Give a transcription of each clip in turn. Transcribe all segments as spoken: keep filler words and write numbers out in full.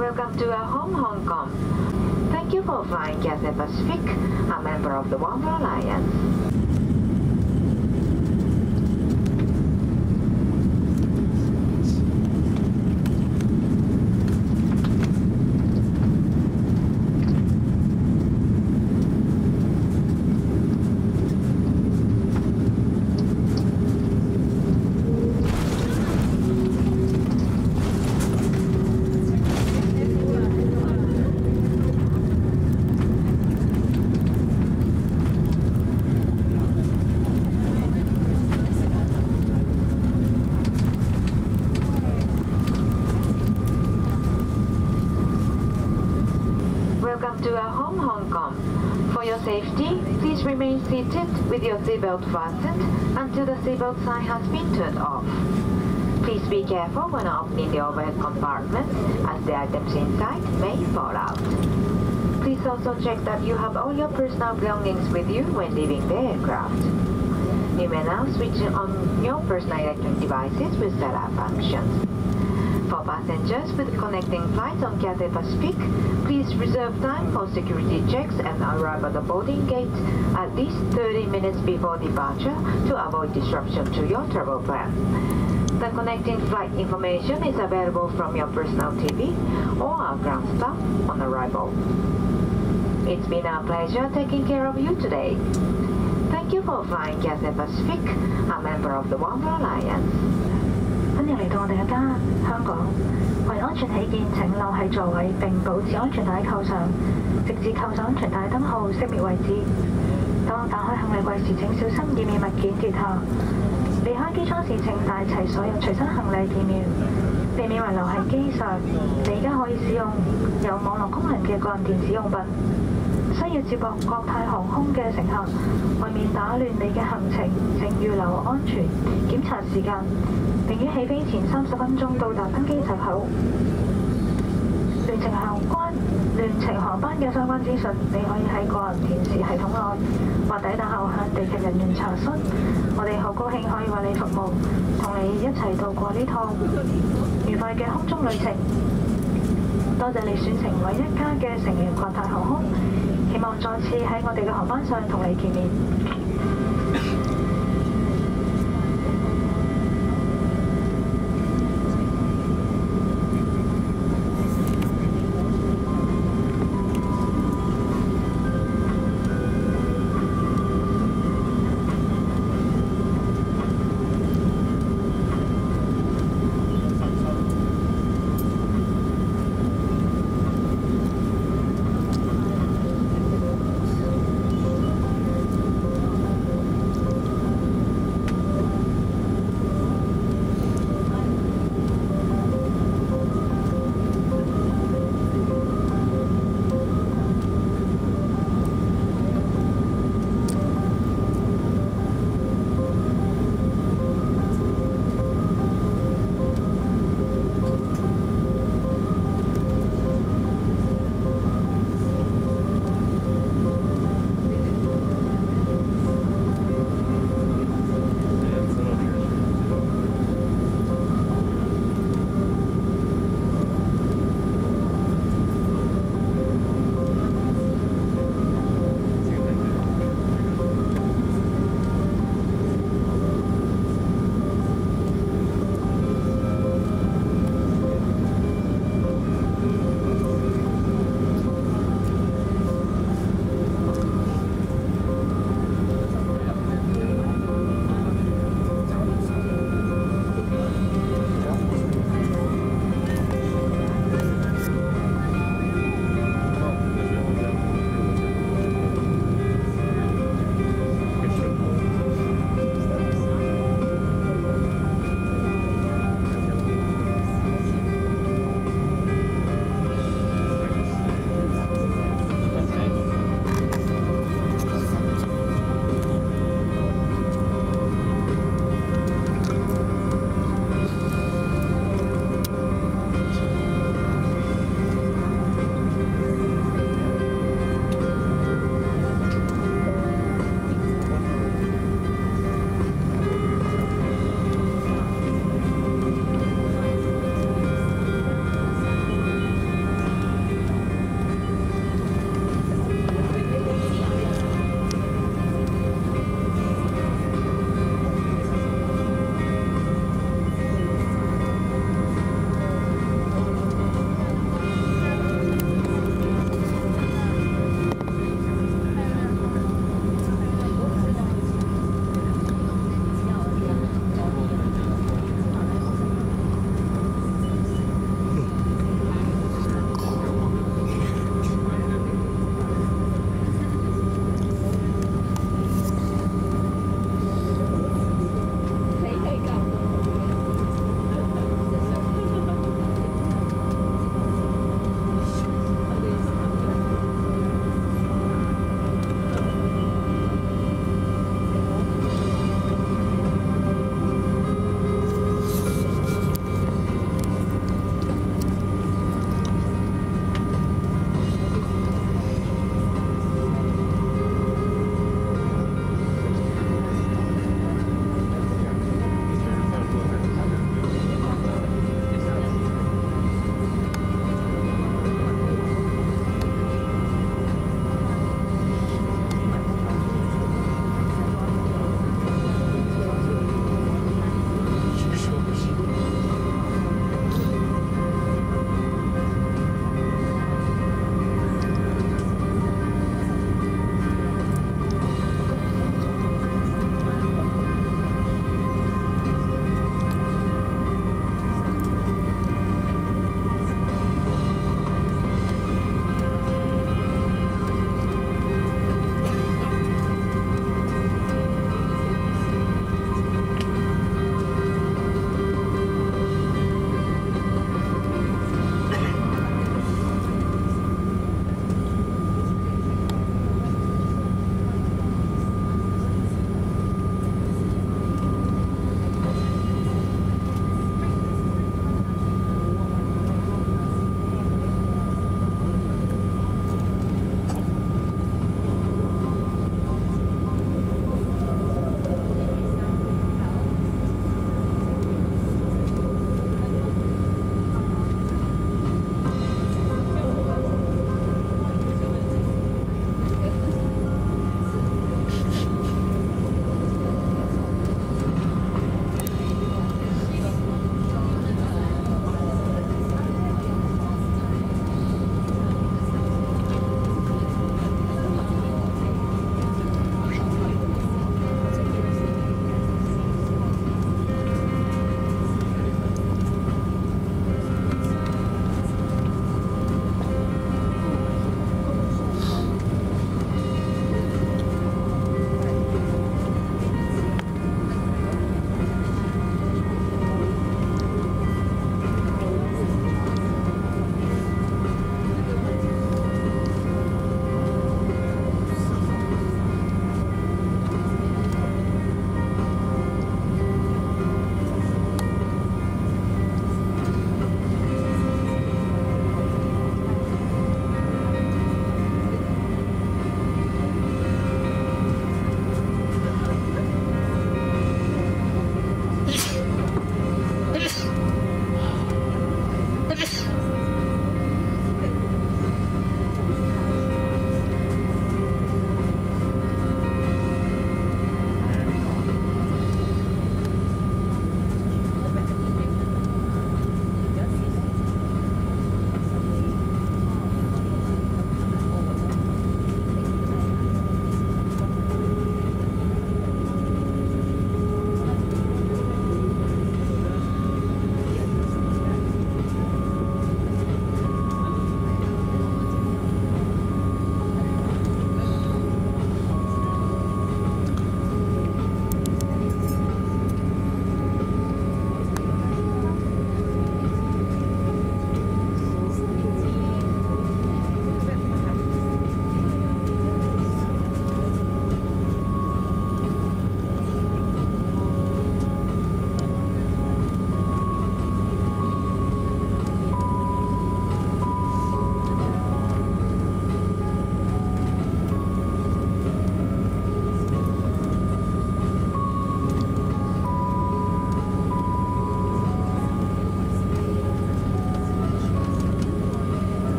Welcome to our home, Hong Kong. Thank you for flying Cathay Pacific, a member of the One World Alliance. Welcome to our home, Hong Kong. For your safety, please remain seated with your seatbelt fastened until the seatbelt sign has been turned off. Please be careful when opening the overhead compartment, as the items inside may fall out. Please also check that you have all your personal belongings with you when leaving the aircraft. You may now switch on your personal electronic devices with setup functions. For passengers with connecting flights on Cathay Pacific, please reserve time for security checks and arrive at the boarding gate at least thirty minutes before departure to avoid disruption to your travel plan. The connecting flight information is available from your personal T V or our ground staff on arrival. It's been our pleasure taking care of you today. Thank you for flying Cathay Pacific, a member of the One World Alliance. 歡迎嚟到我哋嘅家香港。為安全起見，請留喺座位並保持安全帶扣上，直至扣上安全帶燈號熄滅為止。當打開行李櫃時，請小心以免物件跌下。離開機艙時請帶齊所有隨身行李電苗，避免遺留喺機上。你而家可以使用有網絡功能嘅個人電子用品。需要接駁國泰航空嘅乘客，為免打亂你嘅行程，請預留安全檢查時間。並於起飛前三十分鐘到達登機閘口。聯程航關聯程航班嘅相關資訊，你可以喺個人電視系統內或抵達後向地勤人員查詢。我哋好高興可以為你服務，同你一齊度過呢趟愉快嘅空中旅程。多謝你選成為一家嘅成員國泰航空，希望再次喺我哋嘅航班上同你見面。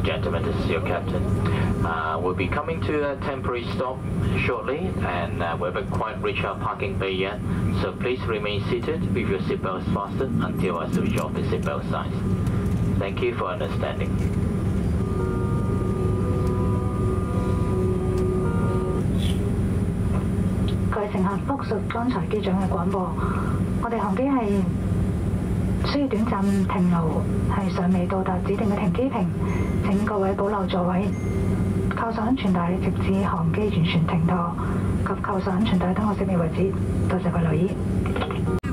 gentlemen, this is your captain. Uh, we'll be coming to a temporary stop shortly, and uh, we haven't quite reached our parking bay yet, so please remain seated with your seatbelts fastened until I switch off the seatbelt signs. Thank you for understanding. 各位乘客，複述剛才機長嘅廣播，我哋航機係需要短暫停留，係尚未到達指定嘅停機坪。請各位保留座位，扣上安全帶，直至航機完全停妥及扣上安全帶等我熄滅為止。多謝各位留意。